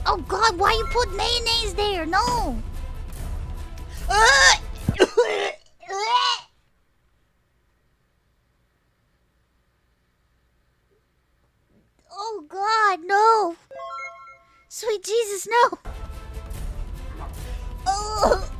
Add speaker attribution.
Speaker 1: Oh God, why you put mayonnaise there? No. Oh God, no. Sweet Jesus, no. Oh.